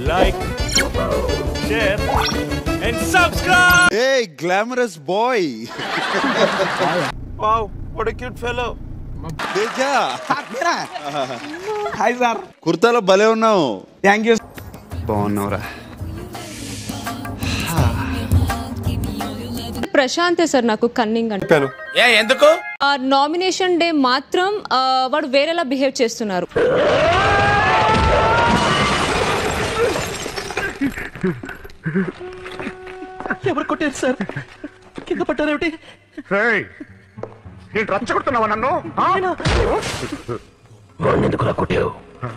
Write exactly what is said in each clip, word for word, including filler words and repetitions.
like, share and subscribe. Hey, glamorous boy. Wow, what a cute fellow. Teja. Hi sir. కుర్తాలో భలే ఉన్నావు. Thank you. బాగున్నావురా. ప్రశాంతే sir నాకు cunning అంటే ఏ ఎందుకు నామినేషన్ డే మాత్రం వాడు వేరేలా బిహేవ్ చేస్తున్నారు. ఎవరు కొట్టారు సార్? కింద పట్టారేమిటి? నేను రచ్చగొడుతున్నావా నన్ను? ఎందుకులా కొట్టావు?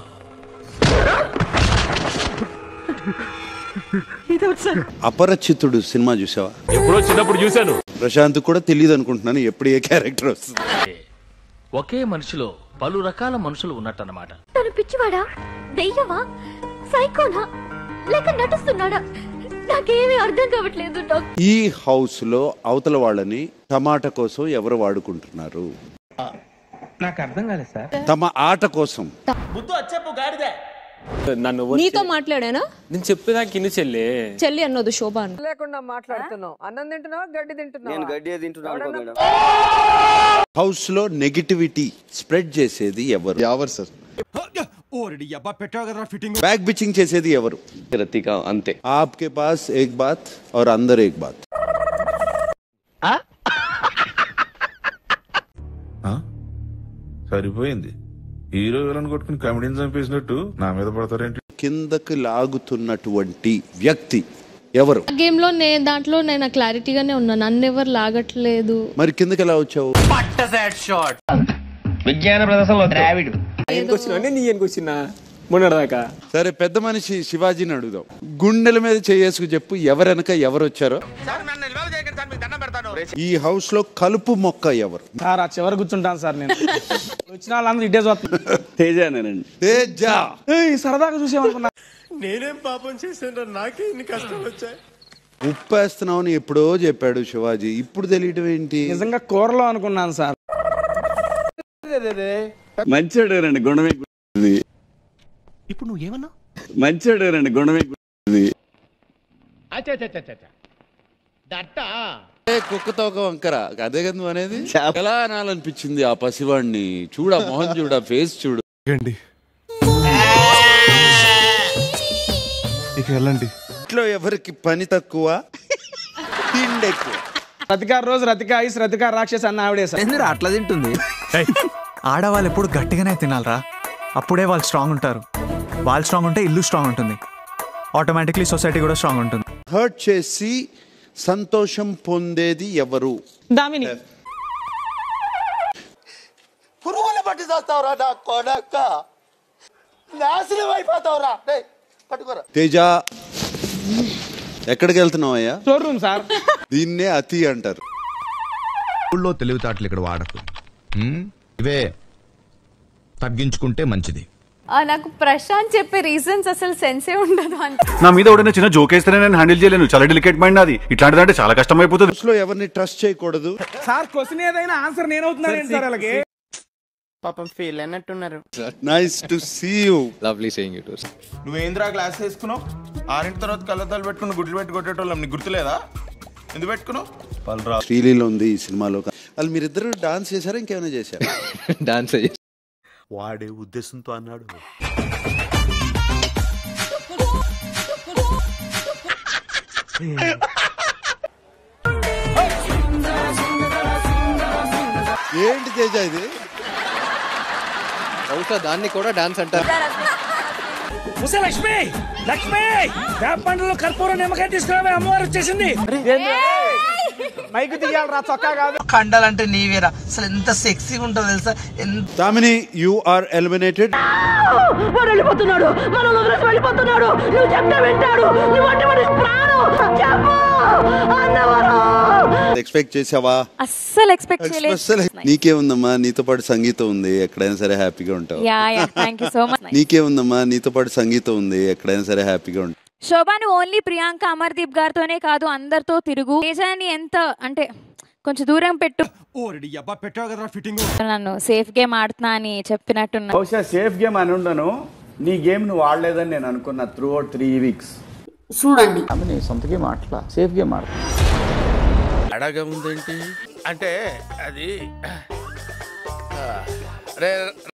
అపరిచితుడు సినిమా చూసావా? ఎప్పుడో చిన్నప్పుడు చూశాను. ప్రశాంత్ కూడా తెలియదు అనుకుంటున్నాను ఎప్పుడు ఏ క్యారెక్టర్ వస్తుంది. ఒకే మనిషిలో పలు రకాల మనుషులు ఉన్నట్టన్నమాట. తను పిచ్చివాడా, దెయ్యమా, సైకోనా లేక నటిస్తున్నాడా? నాకేమీ అర్థం కావట్లేదు. ఈ హౌస్ లో అవతల వాళ్ళని టమాటా కోసం ఎవరు వాడుకుంటున్నారు? నాకు అర్థం కాలేదు సార్. తమ ఆట కోసం. బుద్ధు వచ్చేపు గాడిదే. నన్ను నీతో మాట్లాడానా? నేను చెప్పేదానికి ఇన్ని చెల్లి చెల్లి అన్నది శోభ లేకుండా మాట్లాడుతున్నావు. అన్నం తింటున్నావా, గడ్డి తింటున్నావా? నేను గడ్డి తింటున్నాను. హౌస్ లో నెగటివిటీ స్ప్రెడ్ చేసేది ఎవరు? ఎవరు సార్? బ్యాక్ బిచింగ్ చేసేది ఎవరు? రతిక అంతే. ఆప్కే పాస్ ఏక్ బాత్ और अंदर एक बात. సరిపోయింది. హీరో విలన్ కొట్టుకుని కామెడీని చంపేసినట్టు నా మీద పడతారేంటి? కిందకి లాగుతున్నటువంటి వ్యక్తి ఎవరు? గేమ్ లో నేను దాంట్లో నేను క్లారిటీగానే ఉన్నా. నన్ను ఎవరు లాగట్లేదు. మరి కిందకి ఎలా వచ్చావు? విజ్ఞాన ప్రదర్శనలో ద్రావిడు నీ ఎనుకొచ్చినా మొన్నదాకా. సరే, పెద్ద మనిషి శివాజీని అడుగుదాం. గుండెల మీద చేసుకు చెప్పు, ఎవరెనక ఎవరు వచ్చారో. ఈ హౌస్ లో కలుపు మొక్క ఎవరు? సార్ ఆ చివరి కూర్చుంటాను సార్. నేను వచ్చిన వాళ్ళందరూ ఇడ్డే చూస్తాను. తేజానేనండి. తేజ. సరదాగా చూసేమనుకున్నా. నేనేం పాపం చేశాను, నాకే ఇన్ని కష్టాలు వచ్చాయి. ఉప్పేస్తున్నావు అని ఎప్పుడో చెప్పాడు శివాజీ, ఇప్పుడు తెలియటం ఏంటి? నిజంగా కూరలో అనుకున్నాను సార్. మంచోడు రండి గుణమే. ఇప్పుడు నువ్వు ఏమన్నా? మంచోడు రండి గుణమే. కుక్కతో ఒక వంకర అదే కదా నువ్వు అనేది. ఎలా అనాలనిపించింది ఆ పసివాడిని? చూడ మొహం చూడ, ఫేస్ చూడు. ఇంట్లో ఎవరికి పని తక్కువ, తిండి ఎక్కువ. రతికా రోజు రతికా ఐస్ రతికా రాక్షస్ అన్న ఆవిడే సార్. అట్లా తింటుంది. ఆడవాళ్ళు ఎప్పుడు గట్టిగానే తినాలరా, అప్పుడే వాళ్ళు స్ట్రాంగ్ ఉంటారు. వాళ్ళు స్ట్రాంగ్ ఉంటే ఇల్లు స్ట్రాంగ్ ఉంటుంది, ఆటోమేటిక్లీ సొసైటీ కూడా స్ట్రాంగ్ ఉంటుంది. హర్ట్ చేసి సంతోషం పొందేది ఎవరు? దామిని. పురుగులు పట్టి చేస్తావురా నా కొడక, నాశనం అయిపోతావురా. పట్టుకోరా. తేజ, ఎక్కడికి వెళ్తున్నావు అయ్యా? Store room sir. దీన్నే అతి అంటారు. ఊళ్ళో తెలివితేటలు ఇక్కడ వాడకు, ఇవే తగ్గించుకుంటే మంచిది. నాకు ప్రశాంత్ చెప్పే రీజన్స్ అసలు సెన్సే ఉండదు. నా మీద ఎవడైనా చిన్న జోక్ వేస్తేనే నేను హ్యాండిల్ చేయలేను. చాలా డెలికేట్ మైండ్ నాది. ఇట్లాంటిదంటే చాలా కష్టం అయిపోతుంది. లో ఎవరిని ట్రస్ట్ చేయకూడదు సార్. క్వశ్చన్ ఏదైనా ఆన్సర్ నేనవుతున్నాను సార్. అలాగే పాపం ఫీల్ అయినట్టున్నారు. Nice to see you. Lovely saying it. నువ్వేంద్రా గ్లాస్ వేసుకున్నావు? ఆరింటి తర్వాత కళ్ళద్దాలు పెట్టుకుని గుడ్లు పెట్టి కొట్టేటోళ్ళం, నీకు గుర్తులేదా? ఎందుకు పెట్టుకున్నావు? శ్రీలీల ఉంది ఈ సినిమాలో. వాళ్ళు మీరిద్దరు డాన్స్ చేశారా, ఇంకేమైనా చేశారు? డాన్స్ వాడే ఉద్దేశంతో అన్నాడు. ఏంటి తేజ ఇది? బహుశా దాన్ని కూడా డాన్స్ అంటారు. లక్ష్మి లక్ష్మి పండ్లలో కర్పూరం నిమ్మకాయ తీసుకురావే, అమ్మవారు వచ్చేసింది. మైకు తీయాలరా, చొక్కా కాదు. కండాలంటే నీవేరా, అసలు ఎంత సెక్సీగా ఉంటుందో తెలుసా? Damini, you are eliminated. వెళ్ళిపోతున్నాడు, మనల్ని వదిలేసి వెళ్ళిపోతున్నాడు. నువ్వు చెప్తే వింటాడు. నువ్వు అంటే వాడి ప్రాణం. చెప్పు అన్నవరం. ఎక్స్పెక్ట్ చేసావా? అస్సలు ఎక్స్పెక్ట్ చేయలేదు. నీకేముందమ్మా, నీతో పాటు సంగీతం ఉంది, ఎక్కడైనా సరే హ్యాపీగా ఉంటావు. Yeah yeah thank you so much. నీకేముందమ్మా, నీతో పాటు సంగీతం ఉంది, ఎక్కడైనా సరే హ్యాపీగా ఉంటావు. శోభాను ఓన్లీ ప్రియాంక అమర్దీప్ గారితోనే కాదు, అందరితో తిరుగు. తేజాని ఎంత అంటే కొంచెం దూరం పెట్టు. పెట్టావు కదా ఫిట్టింగ్. నన్ను సేఫ్ గేమ్ ఆడుతున్నా అని చెప్పినట్టున్నా. బహుశా సేఫ్ గేమ్ అని ఉండను, నీ గేమ్ నువ్వు ఆడలేదని నేను అనుకున్నా త్రూ అవుట్ త్రీ వీక్స్. చూడండి ఆమె నీ సొంత గేమ్ ఆటలా, సేఫ్ గేమ్ ఆడతా. అడగా ఉందేంటి అంటే అది రే